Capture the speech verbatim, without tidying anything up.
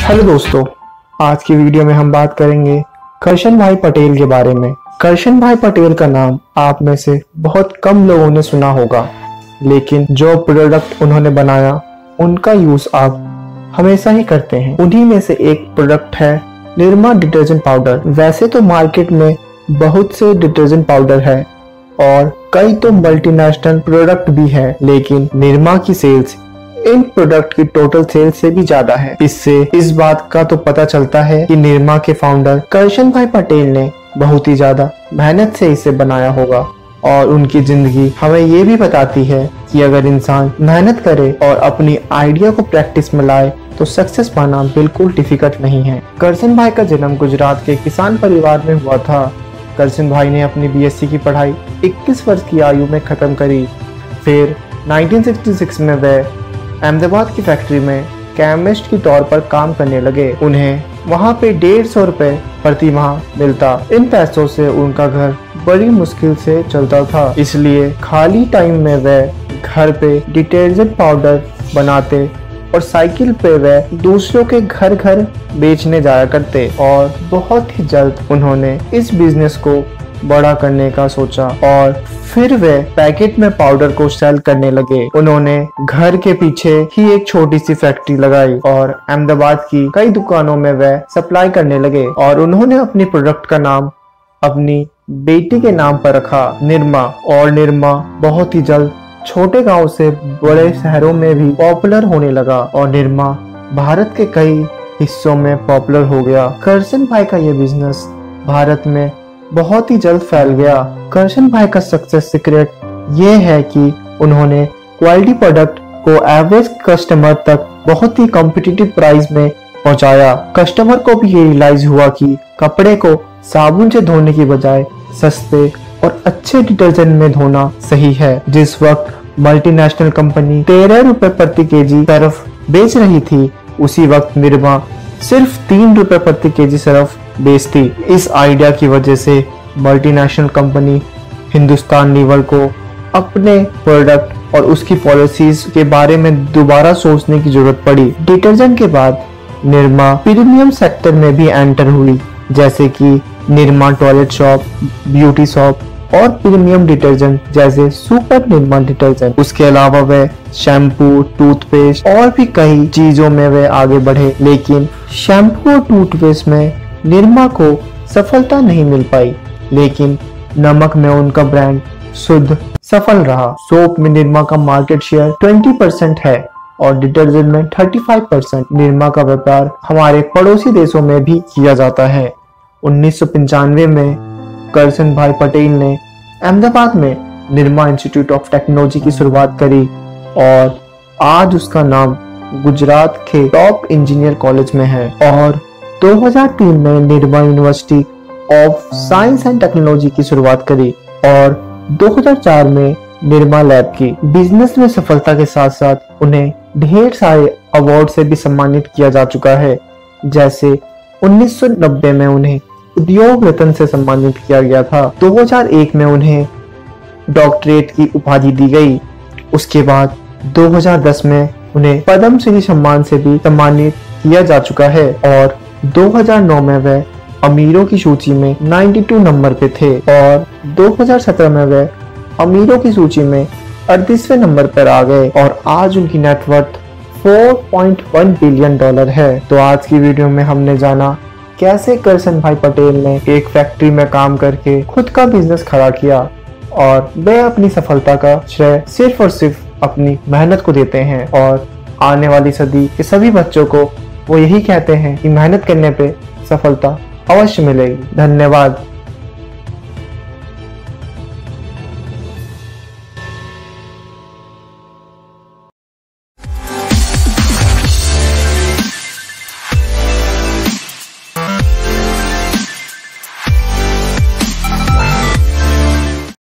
Hello दोस्तों, आज की वीडियो में हम बात करेंगे करशन भाई पटेल के बारे में। करशन भाई पटेल का नाम आप में से बहुत कम लोगों ने सुना होगा, लेकिन जो प्रोडक्ट उन्होंने बनाया उनका यूज आप हमेशा ही करते हैं। उन्हीं में से एक प्रोडक्ट है निरमा डिटर्जेंट पाउडर। वैसे तो मार्केट में बहुत से डिटर्जेंट पाउडर है और कई तो मल्टीनेशनल प्रोडक्ट भी है, लेकिन निरमा की सेल्स इन प्रोडक्ट की टोटल सेल्स से भी ज्यादा है। इससे इस बात का तो पता चलता है कि निरमा के फाउंडर करशन भाई पटेल ने बहुत ही ज्यादा मेहनत से इसे बनाया होगा और उनकी जिंदगी हमें ये भी बताती है कि अगर इंसान मेहनत करे और अपनी आइडिया को प्रैक्टिस में लाए तो सक्सेस पाना बिल्कुल डिफिकल्ट नहीं है। करशन भाई का जन्म गुजरात के किसान परिवार में हुआ था। करशन भाई ने अपनी बीएससी की पढ़ाई इक्कीस वर्ष की आयु में खत्म करी। फिर उन्नीस सौ छियासठ में वे अहमदाबाद की फैक्ट्री में केमिस्ट के तौर पर काम करने लगे। उन्हें वहाँ पे डेढ़ सौ रुपए प्रति माह मिलता। इन पैसों से उनका घर बड़ी मुश्किल से चलता था, इसलिए खाली टाइम में वे घर पे डिटर्जेंट पाउडर बनाते और साइकिल पे वे दूसरों के घर घर बेचने जाया करते। और बहुत ही जल्द उन्होंने इस बिजनेस को बड़ा करने का सोचा और फिर वे पैकेट में पाउडर को सेल करने लगे। उन्होंने घर के पीछे ही एक छोटी सी फैक्ट्री लगाई और अहमदाबाद की कई दुकानों में वे सप्लाई करने लगे और उन्होंने अपनी प्रोडक्ट का नाम अपनी बेटी के नाम पर रखा, निरमा। और निरमा बहुत ही जल्द छोटे गांव से बड़े शहरों में भी पॉपुलर होने लगा और निरमा भारत के कई हिस्सों में पॉपुलर हो गया। करशन भाई का ये बिजनेस भारत में बहुत ही जल्द फैल गया। करशन भाई का सक्सेस सीक्रेट ये है कि उन्होंने क्वालिटी प्रोडक्ट को एवरेज कस्टमर तक बहुत ही कॉम्पिटिटिव प्राइस में पहुंचाया। कस्टमर को भी ये रियलाइज हुआ कि कपड़े को साबुन से धोने की बजाय सस्ते और अच्छे डिटर्जेंट में धोना सही है। जिस वक्त मल्टीनेशनल कंपनी तेरह रुपए प्रति केजी सर्फ बेच रही थी, उसी वक्त निरमा सिर्फ तीन रुपए प्रति केजी सर्फ बेचती। इस आइडिया की वजह से मल्टीनेशनल कंपनी हिंदुस्तान लीवर को अपने प्रोडक्ट और उसकी पॉलिसीज के बारे में दोबारा सोचने की जरूरत पड़ी। डिटर्जेंट के बाद निरमा प्रीमियम सेक्टर में भी एंटर हुई, जैसे कि Nirma toilet soap, beauty soap और प्रीमियम डिटर्जेंट जैसे सुपर निरमा डिटर्जेंट। उसके अलावा वे शैम्पू, टूथपेस्ट और भी कई चीजों में वे आगे बढ़े, लेकिन शैम्पू और टूथपेस्ट में निरमा को सफलता नहीं मिल पाई। लेकिन नमक में उनका ब्रांड शुद्ध सफल रहा। सोप में निरमा का मार्केट शेयर बीस परसेंट है और डिटर्जेंट में पैंतीस परसेंट। निरमा का व्यापार हमारे पड़ोसी देशों में भी किया जाता है। उन्नीस सौ पंचानवे में करशन भाई पटेल ने अहमदाबाद में निरमा इंस्टीट्यूट ऑफ टेक्नोलॉजी की शुरुआत करी और आज उसका नाम गुजरात के टॉप इंजीनियर कॉलेज में है। और दो हज़ार तीन में Nirma university of science and technology की शुरुआत करी और दो हज़ार चार में निरमा लैब की। बिजनेस में सफलता के साथ साथ उन्हें ढेर सारे अवार्ड से भी सम्मानित किया जा चुका है, जैसे उन्नीस सौ नब्बे में उन्हें उद्योग रत्न से सम्मानित किया गया था। दो हज़ार एक में उन्हें डॉक्टरेट की उपाधि दी गई। उसके बाद दो हज़ार दस में उन्हें पद्म श्री सम्मान से भी सम्मानित किया जा चुका है और दो हज़ार नौ में वे अमीरों की सूची में बानवे नंबर पे थे और दो हज़ार सत्रह में वे अमीरों की सूची में अड़तीसवें नंबर पर आ गए और आज उनकी नेटवर्थ चार पॉइंट एक बिलियन डॉलर है। तो आज की वीडियो में हमने जाना कैसे करशन भाई पटेल ने एक फैक्ट्री में काम करके खुद का बिजनेस खड़ा किया और वे अपनी सफलता का श्रेय सिर्फ और सिर्फ अपनी मेहनत को देते हैं और आने वाली सदी के सभी बच्चों को वो यही कहते हैं कि मेहनत करने पे सफलता अवश्य मिलेगी। धन्यवाद।